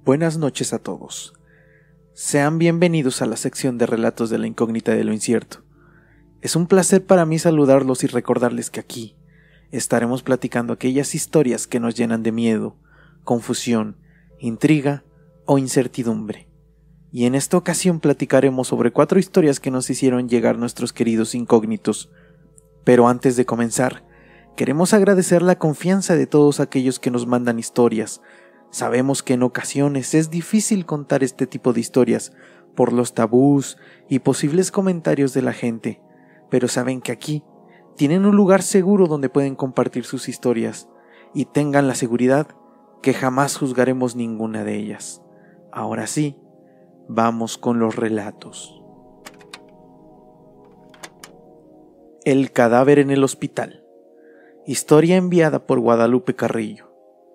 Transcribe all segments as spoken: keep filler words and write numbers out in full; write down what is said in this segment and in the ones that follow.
Buenas noches a todos. Sean bienvenidos a la sección de Relatos de la Incógnita de lo Incierto. Es un placer para mí saludarlos y recordarles que aquí estaremos platicando aquellas historias que nos llenan de miedo, confusión, intriga o incertidumbre. Y en esta ocasión platicaremos sobre cuatro historias que nos hicieron llegar nuestros queridos incógnitos. Pero antes de comenzar, queremos agradecer la confianza de todos aquellos que nos mandan historias. Sabemos que en ocasiones es difícil contar este tipo de historias por los tabús y posibles comentarios de la gente, pero saben que aquí tienen un lugar seguro donde pueden compartir sus historias y tengan la seguridad que jamás juzgaremos ninguna de ellas. Ahora sí, vamos con los relatos. El cadáver en el hospital. Historia enviada por Guadalupe Carrillo.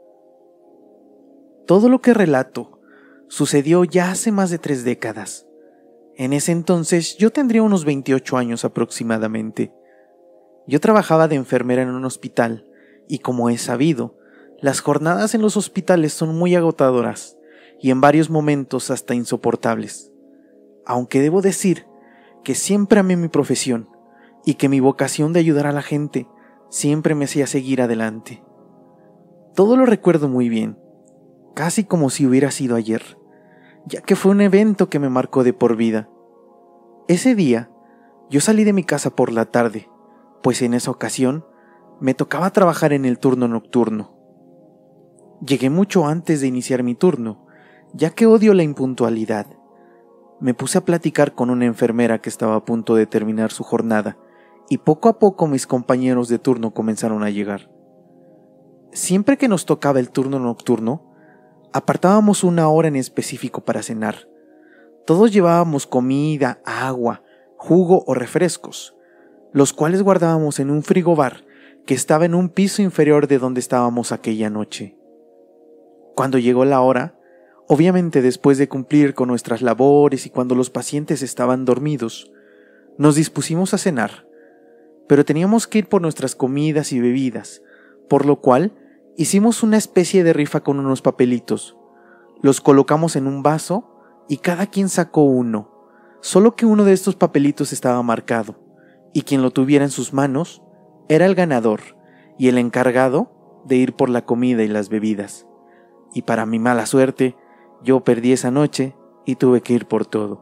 Todo lo que relato sucedió ya hace más de tres décadas. En ese entonces yo tendría unos veintiocho años aproximadamente. Yo trabajaba de enfermera en un hospital y, como es sabido, las jornadas en los hospitales son muy agotadoras y en varios momentos hasta insoportables. Aunque debo decir que siempre amé mi profesión y que mi vocación de ayudar a la gente siempre me hacía seguir adelante. Todo lo recuerdo muy bien, casi como si hubiera sido ayer, ya que fue un evento que me marcó de por vida. Ese día, yo salí de mi casa por la tarde, pues en esa ocasión me tocaba trabajar en el turno nocturno. Llegué mucho antes de iniciar mi turno, ya que odio la impuntualidad. Me puse a platicar con una enfermera que estaba a punto de terminar su jornada, y poco a poco mis compañeros de turno comenzaron a llegar. Siempre que nos tocaba el turno nocturno, apartábamos una hora en específico para cenar. Todos llevábamos comida, agua, jugo o refrescos, los cuales guardábamos en un frigobar que estaba en un piso inferior de donde estábamos aquella noche. Cuando llegó la hora, obviamente después de cumplir con nuestras labores y cuando los pacientes estaban dormidos, nos dispusimos a cenar, pero teníamos que ir por nuestras comidas y bebidas, por lo cual hicimos una especie de rifa con unos papelitos. Los colocamos en un vaso y cada quien sacó uno, solo que uno de estos papelitos estaba marcado, y quien lo tuviera en sus manos era el ganador y el encargado de ir por la comida y las bebidas. Y para mi mala suerte, yo perdí esa noche y tuve que ir por todo.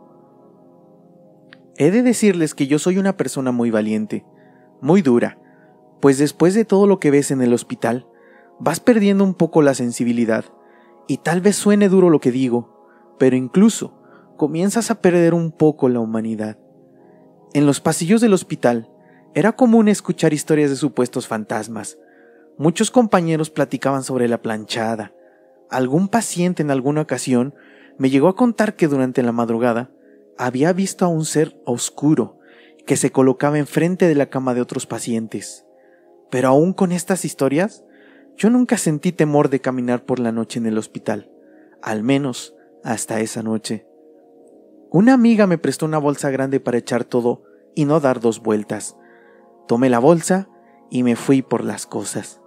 He de decirles que yo soy una persona muy valiente, muy dura, pues después de todo lo que ves en el hospital, vas perdiendo un poco la sensibilidad, y tal vez suene duro lo que digo, pero incluso comienzas a perder un poco la humanidad. En los pasillos del hospital era común escuchar historias de supuestos fantasmas. Muchos compañeros platicaban sobre la planchada. Algún paciente en alguna ocasión me llegó a contar que durante la madrugada había visto a un ser oscuro que se colocaba enfrente de la cama de otros pacientes. Pero aún con estas historias, yo nunca sentí temor de caminar por la noche en el hospital, al menos hasta esa noche. Una amiga me prestó una bolsa grande para echar todo y no dar dos vueltas. Tomé la bolsa y me fui por las cosas.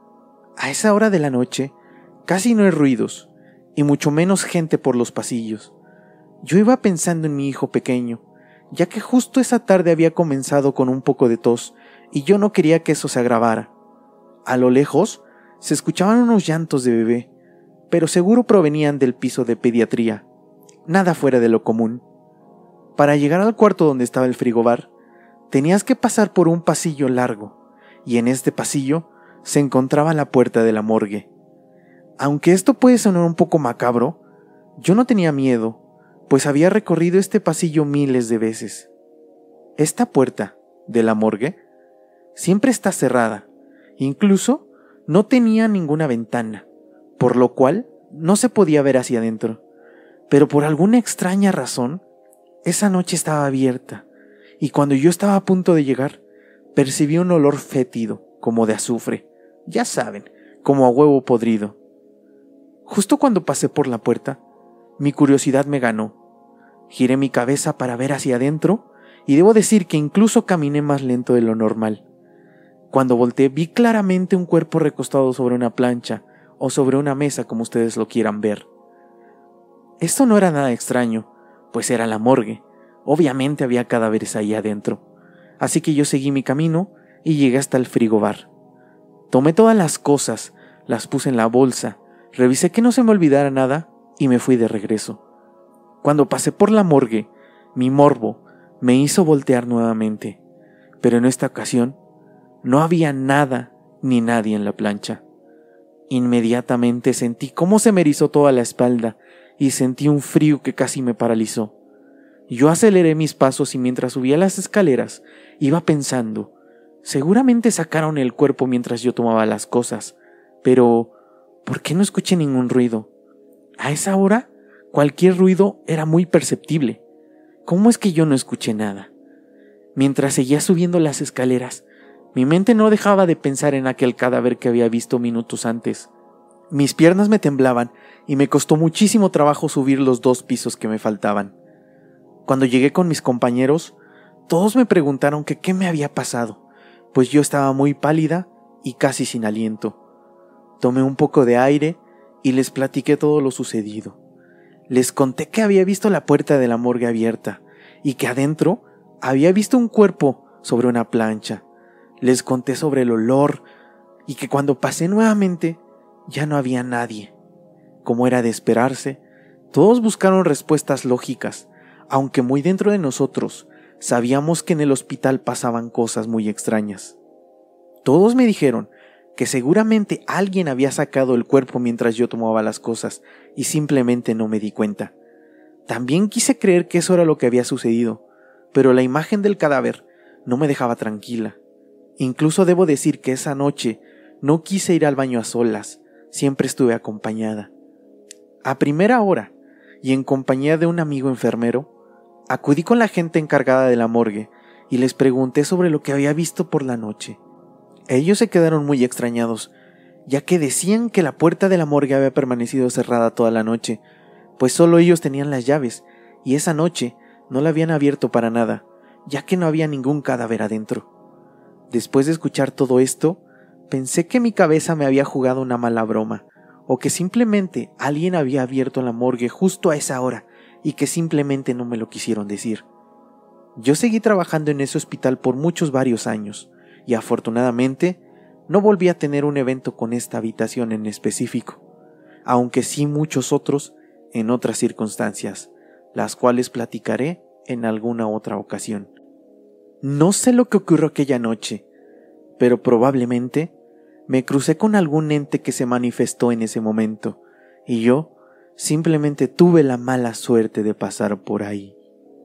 A esa hora de la noche casi no hay ruidos y mucho menos gente por los pasillos. Yo iba pensando en mi hijo pequeño, ya que justo esa tarde había comenzado con un poco de tos y yo no quería que eso se agravara. A lo lejos se escuchaban unos llantos de bebé, pero seguro provenían del piso de pediatría, nada fuera de lo común. Para llegar al cuarto donde estaba el frigobar, tenías que pasar por un pasillo largo, y en este pasillo se encontraba la puerta de la morgue. Aunque esto puede sonar un poco macabro, yo no tenía miedo, pues había recorrido este pasillo miles de veces. Esta puerta de la morgue siempre está cerrada, incluso no tenía ninguna ventana, por lo cual no se podía ver hacia adentro. Pero por alguna extraña razón, esa noche estaba abierta, y cuando yo estaba a punto de llegar, percibí un olor fétido, como de azufre, ya saben, como a huevo podrido. Justo cuando pasé por la puerta, mi curiosidad me ganó. Giré mi cabeza para ver hacia adentro, y debo decir que incluso caminé más lento de lo normal. Cuando volteé vi claramente un cuerpo recostado sobre una plancha o sobre una mesa, como ustedes lo quieran ver. Esto no era nada extraño, pues era la morgue. Obviamente había cadáveres ahí adentro. Así que yo seguí mi camino y llegué hasta el frigobar. Tomé todas las cosas, las puse en la bolsa, revisé que no se me olvidara nada y me fui de regreso. Cuando pasé por la morgue, mi morbo me hizo voltear nuevamente, pero en esta ocasión no había nada ni nadie en la plancha. Inmediatamente sentí cómo se me erizó toda la espalda y sentí un frío que casi me paralizó. Yo aceleré mis pasos y mientras subía las escaleras iba pensando, seguramente sacaron el cuerpo mientras yo tomaba las cosas, pero ¿por qué no escuché ningún ruido? A esa hora, cualquier ruido era muy perceptible. ¿Cómo es que yo no escuché nada? Mientras seguía subiendo las escaleras, mi mente no dejaba de pensar en aquel cadáver que había visto minutos antes. Mis piernas me temblaban y me costó muchísimo trabajo subir los dos pisos que me faltaban. Cuando llegué con mis compañeros, todos me preguntaron que qué me había pasado, pues yo estaba muy pálida y casi sin aliento. Tomé un poco de aire y les platiqué todo lo sucedido. Les conté que había visto la puerta de la morgue abierta y que adentro había visto un cuerpo sobre una plancha. Les conté sobre el olor y que cuando pasé nuevamente ya no había nadie. Como era de esperarse, todos buscaron respuestas lógicas, aunque muy dentro de nosotros sabíamos que en el hospital pasaban cosas muy extrañas. Todos me dijeron que seguramente alguien había sacado el cuerpo mientras yo tomaba las cosas y simplemente no me di cuenta. También quise creer que eso era lo que había sucedido, pero la imagen del cadáver no me dejaba tranquila. Incluso debo decir que esa noche no quise ir al baño a solas, siempre estuve acompañada. A primera hora, y en compañía de un amigo enfermero, acudí con la gente encargada de la morgue y les pregunté sobre lo que había visto por la noche. Ellos se quedaron muy extrañados, ya que decían que la puerta de la morgue había permanecido cerrada toda la noche, pues solo ellos tenían las llaves, y esa noche no la habían abierto para nada, ya que no había ningún cadáver adentro. Después de escuchar todo esto, pensé que mi cabeza me había jugado una mala broma, o que simplemente alguien había abierto la morgue justo a esa hora, y que simplemente no me lo quisieron decir. Yo seguí trabajando en ese hospital por muchos varios años, y afortunadamente no volví a tener un evento con esta habitación en específico, aunque sí muchos otros en otras circunstancias, las cuales platicaré en alguna otra ocasión. No sé lo que ocurrió aquella noche, pero probablemente me crucé con algún ente que se manifestó en ese momento, y yo simplemente tuve la mala suerte de pasar por ahí.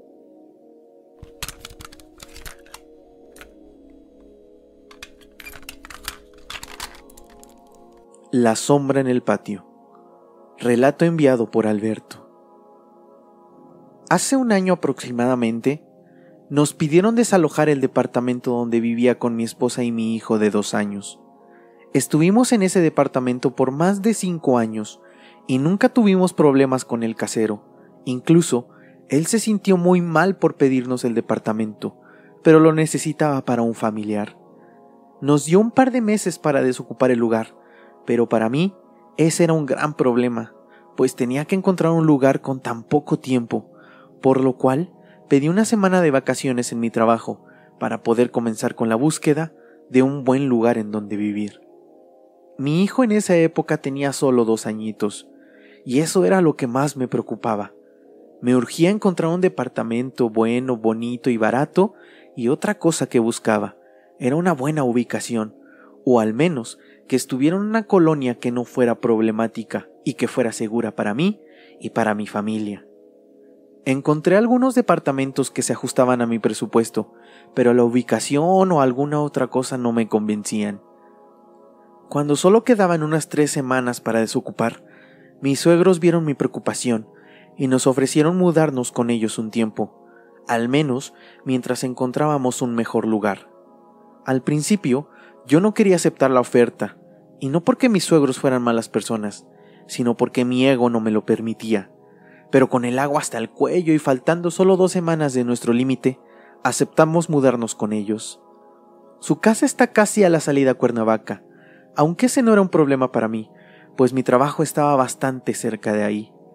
La sombra en el patio. Relato enviado por Alberto. Hace un año aproximadamente, nos pidieron desalojar el departamento donde vivía con mi esposa y mi hijo de dos años. Estuvimos en ese departamento por más de cinco años y nunca tuvimos problemas con el casero. Incluso, él se sintió muy mal por pedirnos el departamento, pero lo necesitaba para un familiar. Nos dio un par de meses para desocupar el lugar, pero para mí ese era un gran problema, pues tenía que encontrar un lugar con tan poco tiempo, por lo cual pedí una semana de vacaciones en mi trabajo para poder comenzar con la búsqueda de un buen lugar en donde vivir. Mi hijo en esa época tenía solo dos añitos, y eso era lo que más me preocupaba. Me urgía encontrar un departamento bueno, bonito y barato, y otra cosa que buscaba era una buena ubicación, o al menos que estuviera en una colonia que no fuera problemática y que fuera segura para mí y para mi familia. Encontré algunos departamentos que se ajustaban a mi presupuesto, pero la ubicación o alguna otra cosa no me convencían. Cuando solo quedaban unas tres semanas para desocupar, mis suegros vieron mi preocupación y nos ofrecieron mudarnos con ellos un tiempo, al menos mientras encontrábamos un mejor lugar. Al principio, yo no quería aceptar la oferta, y no porque mis suegros fueran malas personas, sino porque mi ego no me lo permitía. Pero con el agua hasta el cuello y faltando solo dos semanas de nuestro límite, aceptamos mudarnos con ellos. Su casa está casi a la salida a Cuernavaca, aunque ese no era un problema para mí, pues mi trabajo estaba bastante cerca de ahí.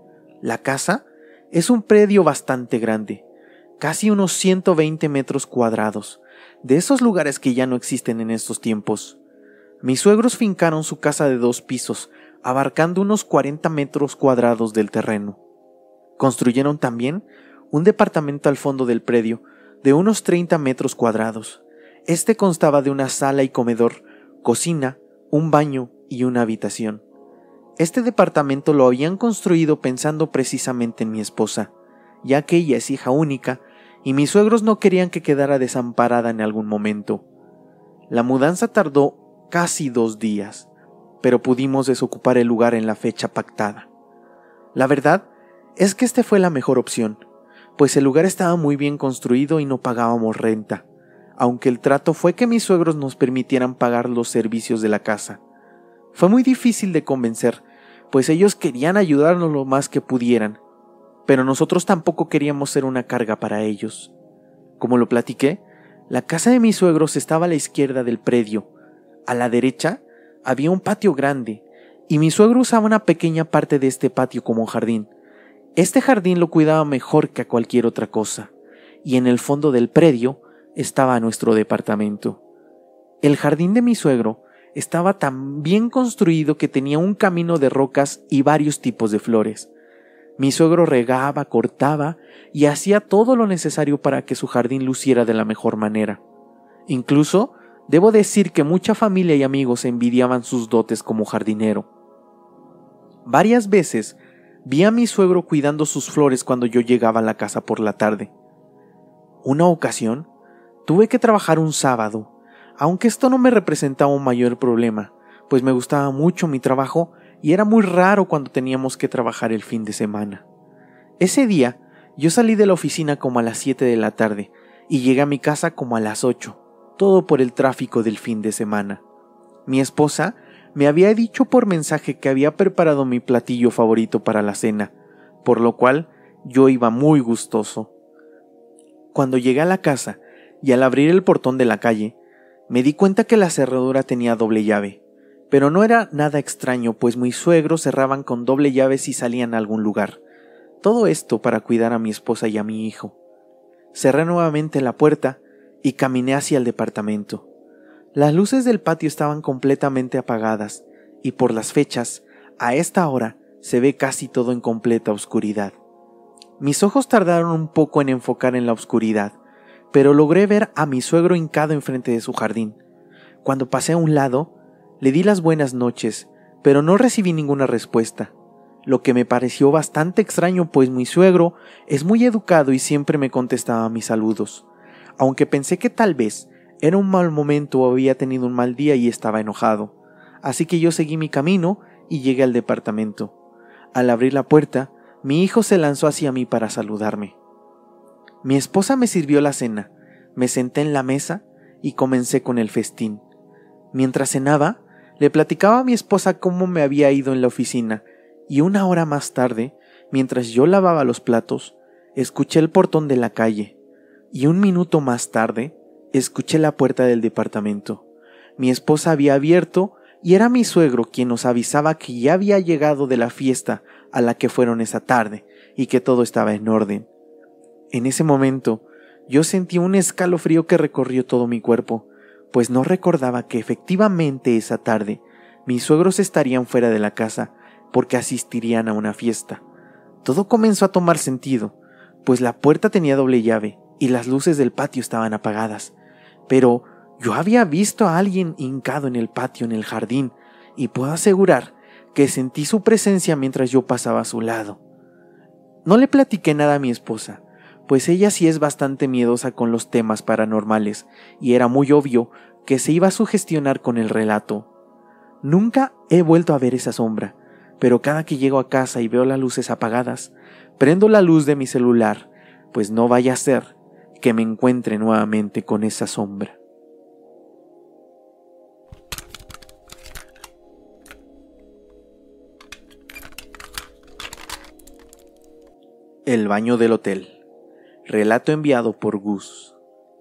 La casa es un predio bastante grande, casi unos ciento veinte metros cuadrados, de esos lugares que ya no existen en estos tiempos. Mis suegros fincaron su casa de dos pisos, abarcando unos cuarenta metros cuadrados del terreno. Construyeron también un departamento al fondo del predio, de unos treinta metros cuadrados. Este constaba de una sala y comedor, cocina, un baño y una habitación. Este departamento lo habían construido pensando precisamente en mi esposa, ya que ella es hija única y mis suegros no querían que quedara desamparada en algún momento. La mudanza tardó casi dos días, pero pudimos desocupar el lugar en la fecha pactada. La verdad es que este fue la mejor opción, pues el lugar estaba muy bien construido y no pagábamos renta, aunque el trato fue que mis suegros nos permitieran pagar los servicios de la casa. Fue muy difícil de convencer, pues ellos querían ayudarnos lo más que pudieran, pero nosotros tampoco queríamos ser una carga para ellos. Como lo platiqué, la casa de mis suegros estaba a la izquierda del predio. A la derecha había un patio grande, y mi suegro usaba una pequeña parte de este patio como jardín. Este jardín lo cuidaba mejor que a cualquier otra cosa, y en el fondo del predio estaba nuestro departamento. El jardín de mi suegro estaba tan bien construido que tenía un camino de rocas y varios tipos de flores. Mi suegro regaba, cortaba y hacía todo lo necesario para que su jardín luciera de la mejor manera. Incluso, debo decir que mucha familia y amigos envidiaban sus dotes como jardinero. Varias veces vi a mi suegro cuidando sus flores cuando yo llegaba a la casa por la tarde. Una ocasión, tuve que trabajar un sábado, aunque esto no me representaba un mayor problema, pues me gustaba mucho mi trabajo y era muy raro cuando teníamos que trabajar el fin de semana. Ese día, yo salí de la oficina como a las siete de la tarde y llegué a mi casa como a las ocho, todo por el tráfico del fin de semana. Mi esposa me había dicho por mensaje que había preparado mi platillo favorito para la cena, por lo cual yo iba muy gustoso. Cuando llegué a la casa y al abrir el portón de la calle, me di cuenta que la cerradura tenía doble llave, pero no era nada extraño, pues mis suegros cerraban con doble llave si salían a algún lugar. Todo esto para cuidar a mi esposa y a mi hijo. Cerré nuevamente la puerta y caminé hacia el departamento. Las luces del patio estaban completamente apagadas y por las fechas, a esta hora, se ve casi todo en completa oscuridad. Mis ojos tardaron un poco en enfocar en la oscuridad, pero logré ver a mi suegro hincado enfrente de su jardín. Cuando pasé a un lado, le di las buenas noches, pero no recibí ninguna respuesta, lo que me pareció bastante extraño, pues mi suegro es muy educado y siempre me contestaba mis saludos, aunque pensé que tal vez era un mal momento o había tenido un mal día y estaba enojado. Así que yo seguí mi camino y llegué al departamento. Al abrir la puerta, mi hijo se lanzó hacia mí para saludarme. Mi esposa me sirvió la cena, me senté en la mesa y comencé con el festín. Mientras cenaba, le platicaba a mi esposa cómo me había ido en la oficina y una hora más tarde, mientras yo lavaba los platos, escuché el portón de la calle y un minuto más tarde, escuché la puerta del departamento. Mi esposa había abierto y era mi suegro quien nos avisaba que ya había llegado de la fiesta a la que fueron esa tarde y que todo estaba en orden. En ese momento, yo sentí un escalofrío que recorrió todo mi cuerpo, pues no recordaba que efectivamente esa tarde mis suegros estarían fuera de la casa porque asistirían a una fiesta. Todo comenzó a tomar sentido, pues la puerta tenía doble llave y las luces del patio estaban apagadas. Pero yo había visto a alguien hincado en el patio en el jardín y puedo asegurar que sentí su presencia mientras yo pasaba a su lado. No le platiqué nada a mi esposa, pues ella sí es bastante miedosa con los temas paranormales y era muy obvio que se iba a sugestionar con el relato. Nunca he vuelto a ver esa sombra, pero cada que llego a casa y veo las luces apagadas, prendo la luz de mi celular, pues no vaya a ser que me encuentre nuevamente con esa sombra. El baño del hotel. Relato enviado por Gus.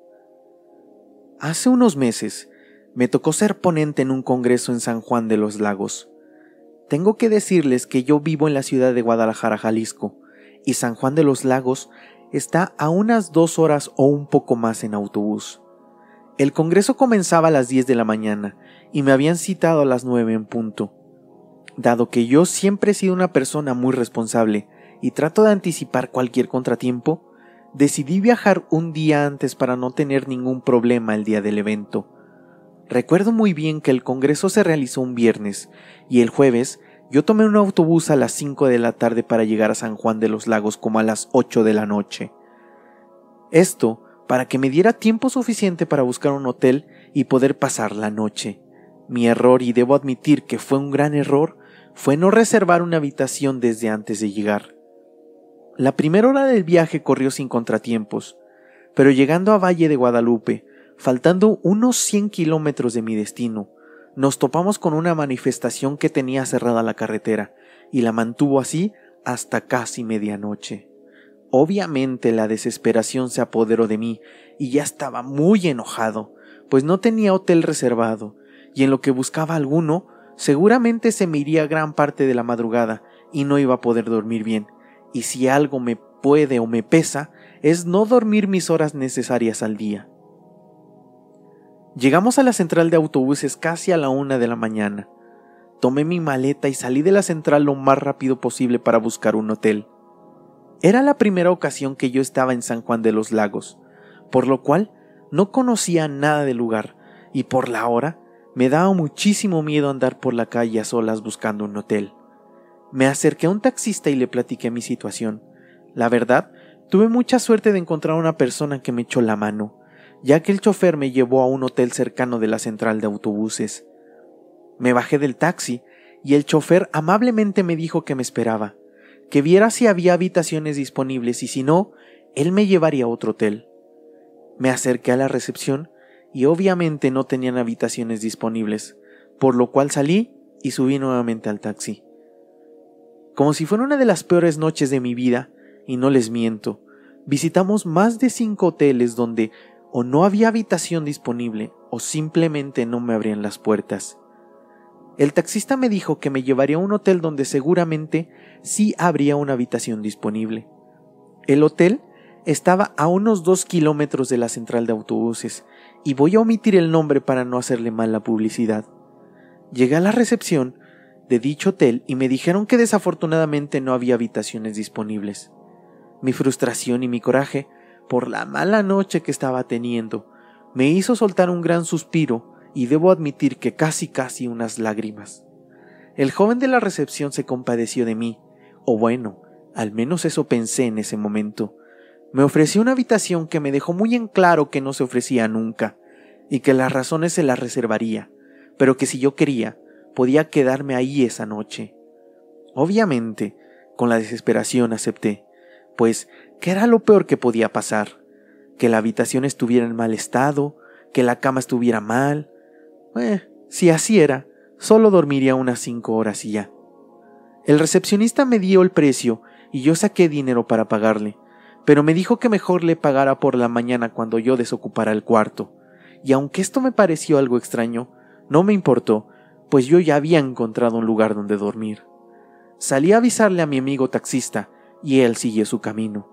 Hace unos meses me tocó ser ponente en un congreso en San Juan de los Lagos. Tengo que decirles que yo vivo en la ciudad de Guadalajara, Jalisco, y San Juan de los Lagos está a unas dos horas o un poco más en autobús. El congreso comenzaba a las diez de la mañana y me habían citado a las nueve en punto. Dado que yo siempre he sido una persona muy responsable y trato de anticipar cualquier contratiempo, decidí viajar un día antes para no tener ningún problema el día del evento. Recuerdo muy bien que el congreso se realizó un viernes y el jueves yo tomé un autobús a las cinco de la tarde para llegar a San Juan de los Lagos como a las ocho de la noche. Esto para que me diera tiempo suficiente para buscar un hotel y poder pasar la noche. Mi error, y debo admitir que fue un gran error, fue no reservar una habitación desde antes de llegar. La primera hora del viaje corrió sin contratiempos, pero llegando a Valle de Guadalupe, faltando unos cien kilómetros de mi destino, nos topamos con una manifestación que tenía cerrada la carretera y la mantuvo así hasta casi medianoche. Obviamente la desesperación se apoderó de mí y ya estaba muy enojado, pues no tenía hotel reservado y en lo que buscaba alguno, seguramente se me iría gran parte de la madrugada y no iba a poder dormir bien, y si algo me puede o me pesa es no dormir mis horas necesarias al día. Llegamos a la central de autobuses casi a la una de la mañana. Tomé mi maleta y salí de la central lo más rápido posible para buscar un hotel. Era la primera ocasión que yo estaba en San Juan de los Lagos, por lo cual no conocía nada del lugar y por la hora me daba muchísimo miedo andar por la calle a solas buscando un hotel. Me acerqué a un taxista y le platiqué mi situación. La verdad, tuve mucha suerte de encontrar a una persona que me echó la mano, ya que el chofer me llevó a un hotel cercano de la central de autobuses. Me bajé del taxi y el chofer amablemente me dijo que me esperaba, que viera si había habitaciones disponibles y si no, él me llevaría a otro hotel. Me acerqué a la recepción y obviamente no tenían habitaciones disponibles, por lo cual salí y subí nuevamente al taxi. Como si fuera una de las peores noches de mi vida, y no les miento, visitamos más de cinco hoteles donde o no había habitación disponible o simplemente no me abrían las puertas. El taxista me dijo que me llevaría a un hotel donde seguramente sí habría una habitación disponible. El hotel estaba a unos dos kilómetros de la central de autobuses y voy a omitir el nombre para no hacerle mala publicidad. Llegué a la recepción de dicho hotel y me dijeron que desafortunadamente no había habitaciones disponibles. Mi frustración y mi coraje por la mala noche que estaba teniendo me hizo soltar un gran suspiro y debo admitir que casi casi unas lágrimas. El joven de la recepción se compadeció de mí, o bueno, al menos eso pensé en ese momento. Me ofreció una habitación que me dejó muy en claro que no se ofrecía nunca, y que las razones se las reservaría, pero que si yo quería, podía quedarme ahí esa noche. Obviamente, con la desesperación acepté, pues, ¿qué era lo peor que podía pasar? Que la habitación estuviera en mal estado, que la cama estuviera mal. Eh, si así era, solo dormiría unas cinco horas y ya. El recepcionista me dio el precio y yo saqué dinero para pagarle, pero me dijo que mejor le pagara por la mañana cuando yo desocupara el cuarto, y aunque esto me pareció algo extraño, no me importó, pues yo ya había encontrado un lugar donde dormir. Salí a avisarle a mi amigo taxista y él siguió su camino.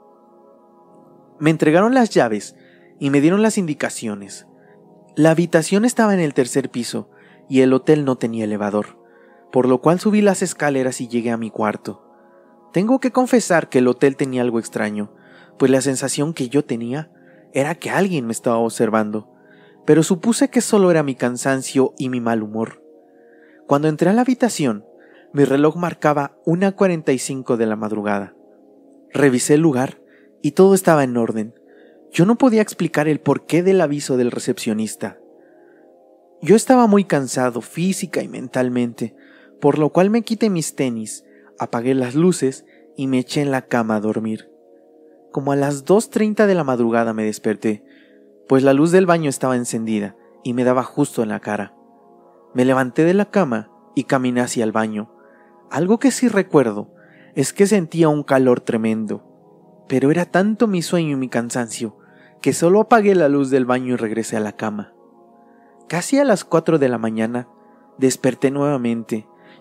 Me entregaron las llaves y me dieron las indicaciones. La habitación estaba en el tercer piso y el hotel no tenía elevador, por lo cual subí las escaleras y llegué a mi cuarto. Tengo que confesar que el hotel tenía algo extraño, pues la sensación que yo tenía era que alguien me estaba observando, pero supuse que solo era mi cansancio y mi mal humor. Cuando entré a la habitación, mi reloj marcaba una cuarenta y cinco de la madrugada. Revisé el lugar y todo estaba en orden. Yo no podía explicar el porqué del aviso del recepcionista. Yo estaba muy cansado física y mentalmente, por lo cual me quité mis tenis, apagué las luces y me eché en la cama a dormir. Como a las dos treinta de la madrugada me desperté, pues la luz del baño estaba encendida y me daba justo en la cara. Me levanté de la cama y caminé hacia el baño. Algo que sí recuerdo es que sentía un calor tremendo, pero era tanto mi sueño y mi cansancio que solo apagué la luz del baño y regresé a la cama. Casi a las cuatro de la mañana desperté nuevamente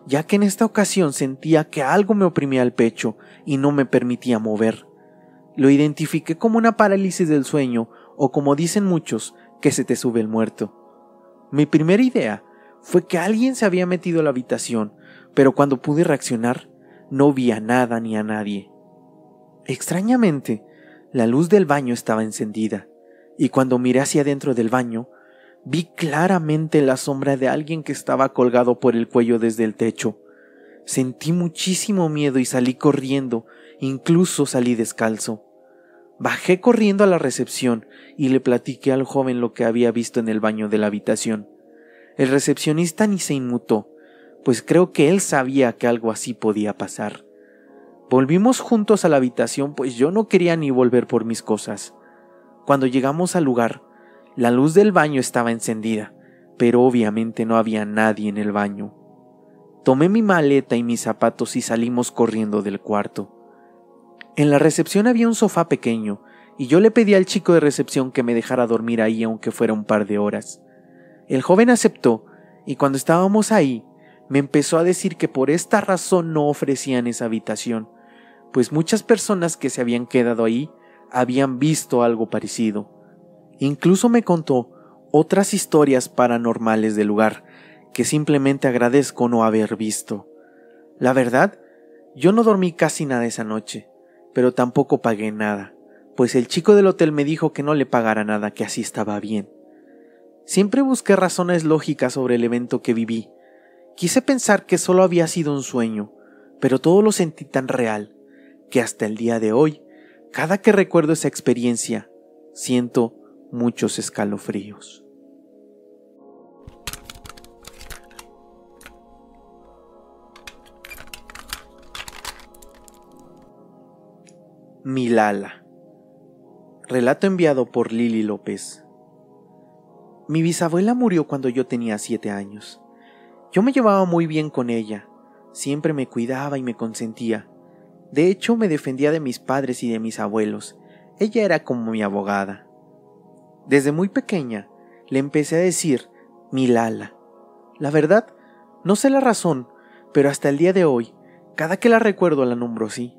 ya que en esta ocasión sentía que algo me oprimía el pecho y no me permitía mover. Lo identifiqué como una parálisis del sueño o, como dicen muchos, que se te sube el muerto. Mi primera idea fue que alguien se había metido a la habitación, pero cuando pude reaccionar, no vi a nada ni a nadie. Extrañamente, la luz del baño estaba encendida, y cuando miré hacia adentro del baño, vi claramente la sombra de alguien que estaba colgado por el cuello desde el techo. Sentí muchísimo miedo y salí corriendo, incluso salí descalzo. Bajé corriendo a la recepción y le platiqué al joven lo que había visto en el baño de la habitación. El recepcionista ni se inmutó, pues creo que él sabía que algo así podía pasar. Volvimos juntos a la habitación, pues yo no quería ni volver por mis cosas. Cuando llegamos al lugar, la luz del baño estaba encendida, pero obviamente no había nadie en el baño. Tomé mi maleta y mis zapatos y salimos corriendo del cuarto. En la recepción había un sofá pequeño, y yo le pedí al chico de recepción que me dejara dormir ahí aunque fuera un par de horas. El joven aceptó, y cuando estábamos ahí, me empezó a decir que por esta razón no ofrecían esa habitación, pues muchas personas que se habían quedado ahí habían visto algo parecido. Incluso me contó otras historias paranormales del lugar, que simplemente agradezco no haber visto. La verdad, yo no dormí casi nada esa noche, pero tampoco pagué nada, pues el chico del hotel me dijo que no le pagara nada, que así estaba bien. Siempre busqué razones lógicas sobre el evento que viví. Quise pensar que solo había sido un sueño, pero todo lo sentí tan real, que hasta el día de hoy, cada que recuerdo esa experiencia, siento muchos escalofríos. Milala. Relato enviado por Lili López. Mi bisabuela murió cuando yo tenía siete años. Yo me llevaba muy bien con ella, siempre me cuidaba y me consentía. De hecho, me defendía de mis padres y de mis abuelos. Ella era como mi abogada. Desde muy pequeña le empecé a decir Milala. La verdad, no sé la razón, pero hasta el día de hoy, cada que la recuerdo la nombro así.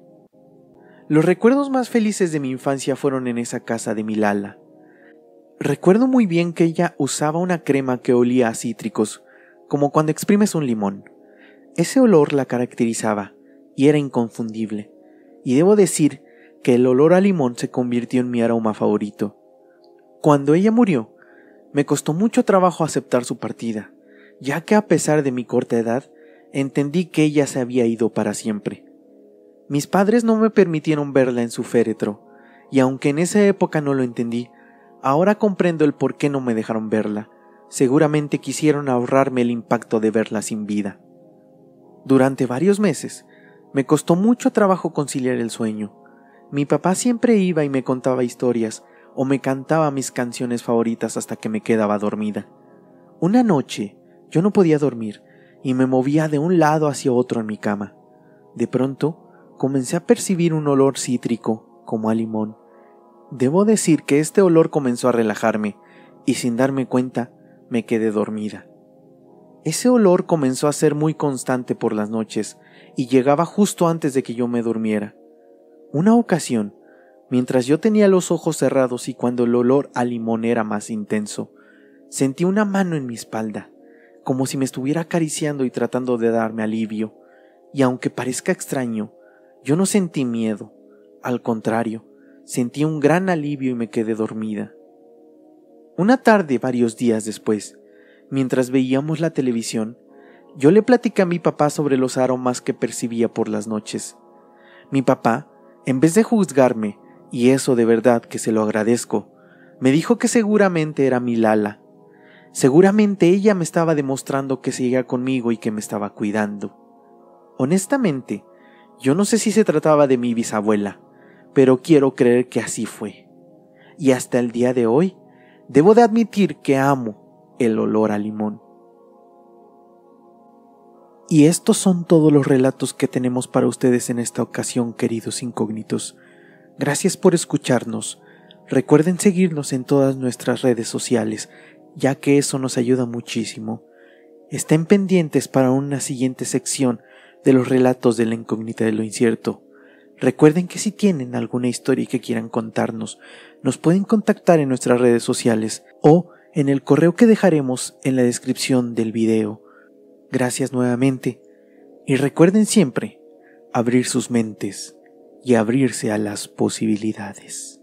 Los recuerdos más felices de mi infancia fueron en esa casa de Milala. Recuerdo muy bien que ella usaba una crema que olía a cítricos, como cuando exprimes un limón. Ese olor la caracterizaba y era inconfundible, y debo decir que el olor a limón se convirtió en mi aroma favorito. Cuando ella murió, me costó mucho trabajo aceptar su partida, ya que a pesar de mi corta edad, entendí que ella se había ido para siempre. Mis padres no me permitieron verla en su féretro, y aunque en esa época no lo entendí, ahora comprendo el por qué no me dejaron verla. Seguramente quisieron ahorrarme el impacto de verla sin vida. Durante varios meses, me costó mucho trabajo conciliar el sueño. Mi papá siempre iba y me contaba historias, o me cantaba mis canciones favoritas hasta que me quedaba dormida. Una noche, yo no podía dormir, y me movía de un lado hacia otro en mi cama. De pronto, comencé a percibir un olor cítrico, como a limón. Debo decir que este olor comenzó a relajarme, y sin darme cuenta, me quedé dormida. Ese olor comenzó a ser muy constante por las noches, y llegaba justo antes de que yo me durmiera. Una ocasión, mientras yo tenía los ojos cerrados y cuando el olor a limón era más intenso, sentí una mano en mi espalda, como si me estuviera acariciando y tratando de darme alivio, y aunque parezca extraño, yo no sentí miedo, al contrario, sentí un gran alivio y me quedé dormida. Una tarde, varios días después, mientras veíamos la televisión, yo le platicé a mi papá sobre los aromas que percibía por las noches. Mi papá, en vez de juzgarme, y eso de verdad que se lo agradezco, me dijo que seguramente era Milala. Seguramente ella me estaba demostrando que seguía conmigo y que me estaba cuidando. Honestamente, yo no sé si se trataba de mi bisabuela, pero quiero creer que así fue. Y hasta el día de hoy, debo de admitir que amo el olor a limón. Y estos son todos los relatos que tenemos para ustedes en esta ocasión, queridos incógnitos. Gracias por escucharnos. Recuerden seguirnos en todas nuestras redes sociales, ya que eso nos ayuda muchísimo. Estén pendientes para una siguiente sección de los relatos de la incógnita de lo incierto. Recuerden que si tienen alguna historia que quieran contarnos, nos pueden contactar en nuestras redes sociales o en el correo que dejaremos en la descripción del video. Gracias nuevamente y recuerden siempre abrir sus mentes y abrirse a las posibilidades.